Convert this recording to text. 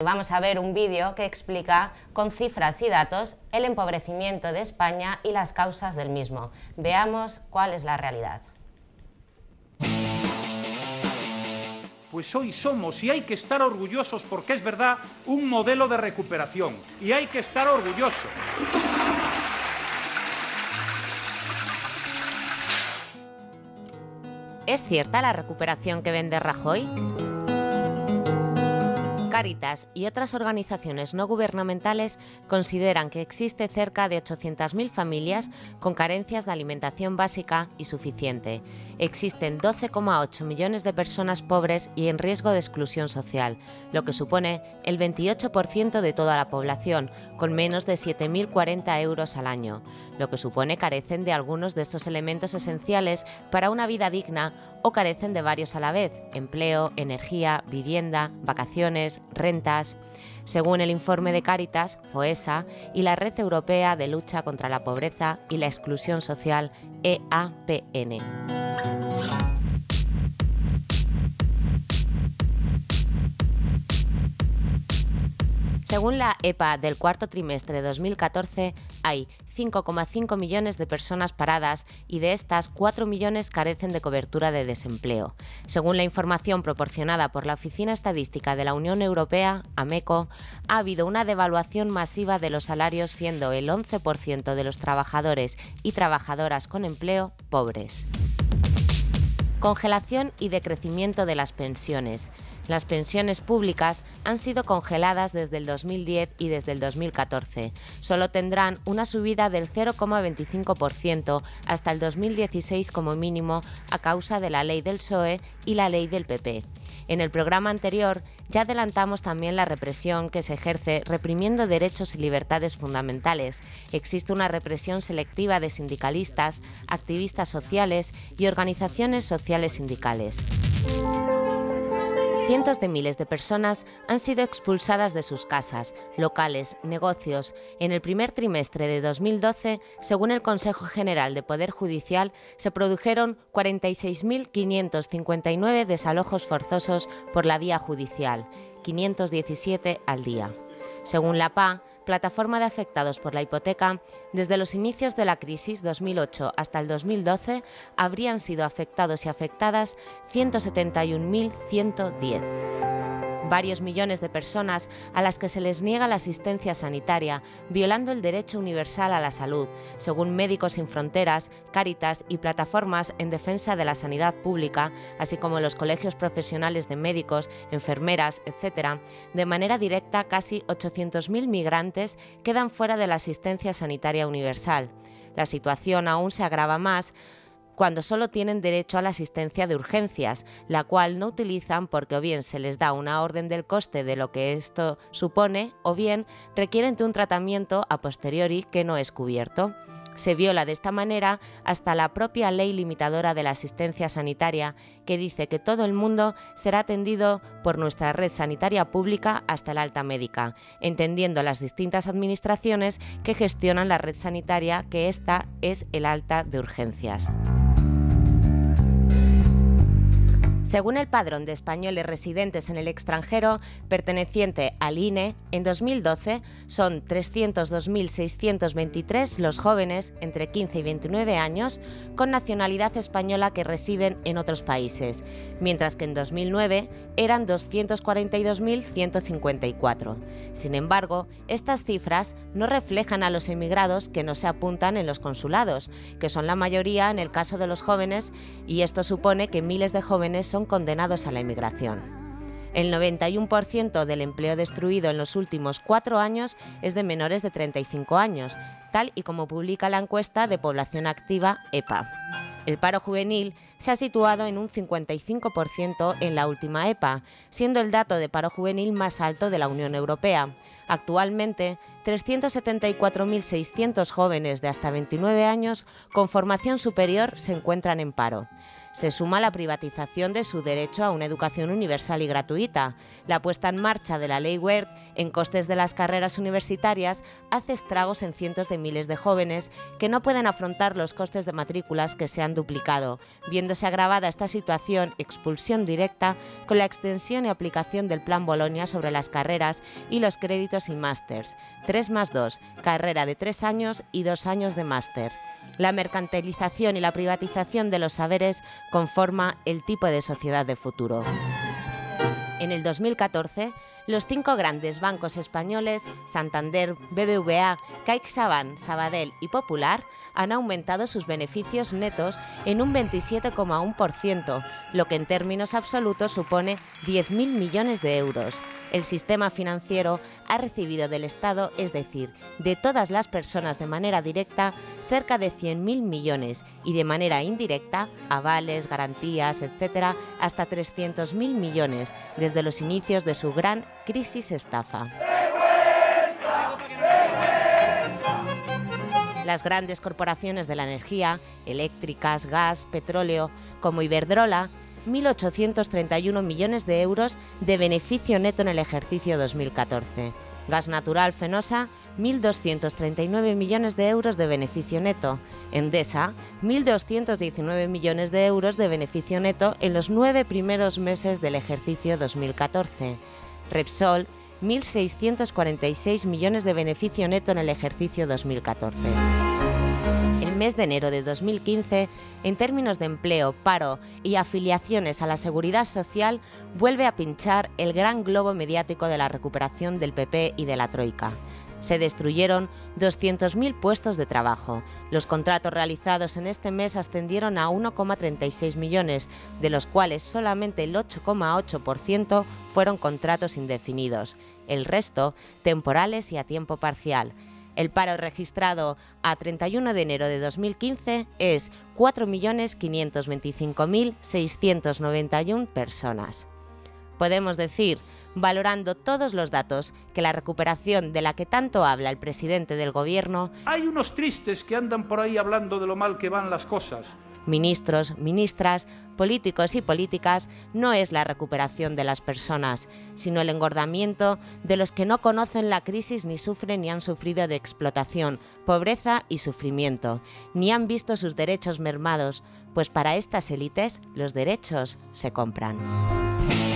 Vamos a ver un vídeo que explica con cifras y datos el empobrecimiento de España y las causas del mismo. Veamos cuál es la realidad. Pues hoy somos, y hay que estar orgullosos porque es verdad, un modelo de recuperación. Y hay que estar orgullosos. ¿Es cierta la recuperación que vende Rajoy? Cáritas y otras organizaciones no gubernamentales consideran que existe cerca de 800.000 familias con carencias de alimentación básica y suficiente. Existen 12,8 millones de personas pobres y en riesgo de exclusión social, lo que supone el 28% de toda la población, con menos de 7.040 euros al año, lo que supone carecen de algunos de estos elementos esenciales para una vida digna o carecen de varios a la vez: empleo, energía, vivienda, vacaciones, rentas. Según el informe de Cáritas, FOESA y la Red Europea de Lucha contra la Pobreza y la Exclusión Social, EAPN. Según la EPA del cuarto trimestre de 2014, hay 5,5 millones de personas paradas y de estas 4 millones carecen de cobertura de desempleo. Según la información proporcionada por la Oficina Estadística de la Unión Europea, AMECO, ha habido una devaluación masiva de los salarios, siendo el 11% de los trabajadores y trabajadoras con empleo pobres. Congelación y decrecimiento de las pensiones. Las pensiones públicas han sido congeladas desde el 2010 y desde el 2014. Solo tendrán una subida del 0,25% hasta el 2016 como mínimo a causa de la ley del PSOE y la ley del PP. En el programa anterior ya adelantamos también la represión que se ejerce reprimiendo derechos y libertades fundamentales. Existe una represión selectiva de sindicalistas, activistas sociales y organizaciones sociales sindicales. Cientos de miles de personas han sido expulsadas de sus casas, locales, negocios. En el primer trimestre de 2012, según el Consejo General de Poder Judicial, se produjeron 46.559 desalojos forzosos por la vía judicial, 517 al día. Según la PA, Plataforma de Afectados por la Hipoteca, desde los inicios de la crisis 2008 hasta el 2012 habrían sido afectados y afectadas 171.110. Varios millones de personas a las que se les niega la asistencia sanitaria, violando el derecho universal a la salud, según Médicos Sin Fronteras, Cáritas y plataformas en defensa de la sanidad pública, así como los colegios profesionales de médicos, enfermeras, etc. De manera directa, casi 800.000 migrantes quedan fuera de la asistencia sanitaria universal. La situación aún se agrava más cuando solo tienen derecho a la asistencia de urgencias, la cual no utilizan porque o bien se les da una orden del coste de lo que esto supone, o bien requieren de un tratamiento a posteriori que no es cubierto. Se viola de esta manera hasta la propia ley limitadora de la asistencia sanitaria, que dice que todo el mundo será atendido por nuestra red sanitaria pública hasta el alta médica, entendiendo las distintas administraciones que gestionan la red sanitaria que esta es el alta de urgencias. Según el Padrón de Españoles Residentes en el Extranjero, perteneciente al INE, en 2012 son 302.623 los jóvenes entre 15 y 29 años con nacionalidad española que residen en otros países, mientras que en 2009 eran 242.154. Sin embargo, estas cifras no reflejan a los emigrados que no se apuntan en los consulados, que son la mayoría en el caso de los jóvenes, y esto supone que miles de jóvenes son condenados a la emigración. El 91% del empleo destruido en los últimos 4 años es de menores de 35 años, tal y como publica la encuesta de población activa EPA. El paro juvenil se ha situado en un 55% en la última EPA, siendo el dato de paro juvenil más alto de la Unión Europea. Actualmente, 374.600 jóvenes de hasta 29 años con formación superior se encuentran en paro. se suma la privatización de su derecho a una educación universal y gratuita. La puesta en marcha de la Ley Wert en costes de las carreras universitarias hace estragos en cientos de miles de jóvenes que no pueden afrontar los costes de matrículas que se han duplicado, viéndose agravada esta situación, expulsión directa con la extensión y aplicación del Plan Bolonia sobre las carreras y los créditos y másters, 3+2, carrera de 3 años y 2 años de máster. La mercantilización y la privatización de los saberes conforma el tipo de sociedad de futuro. En el 2014, los 5 grandes bancos españoles, Santander, BBVA, CaixaBank, Sabadell y Popular, han aumentado sus beneficios netos en un 27,1%, lo que en términos absolutos supone 10.000 millones de euros. El sistema financiero ha recibido del Estado, es decir, de todas las personas de manera directa, cerca de 100.000 millones y de manera indirecta, avales, garantías, etc., hasta 300.000 millones desde los inicios de su gran crisis estafa. Las grandes corporaciones de la energía, eléctricas, gas, petróleo, como Iberdrola, 1.831 millones de euros de beneficio neto en el ejercicio 2014. Gas Natural Fenosa, 1.239 millones de euros de beneficio neto. Endesa, 1.219 millones de euros de beneficio neto en los 9 primeros meses del ejercicio 2014. Repsol, 1.646 millones de beneficio neto en el ejercicio 2014. El mes de enero de 2015, en términos de empleo, paro y afiliaciones a la Seguridad Social, vuelve a pinchar el gran globo mediático de la recuperación del PP y de la Troika. Se destruyeron 200.000 puestos de trabajo. Los contratos realizados en este mes ascendieron a 1,36 millones, de los cuales solamente el 8,8% fueron contratos indefinidos. El resto, temporales y a tiempo parcial. El paro registrado a 31 de enero de 2015 es 4.525.691 personas. Podemos decir, valorando todos los datos, que la recuperación de la que tanto habla el presidente del Gobierno... Hay unos tristes que andan por ahí hablando de lo mal que van las cosas. Ministros, ministras, políticos y políticas, no es la recuperación de las personas, sino el engordamiento de los que no conocen la crisis ni sufren ni han sufrido de explotación, pobreza y sufrimiento, ni han visto sus derechos mermados, pues para estas élites los derechos se compran.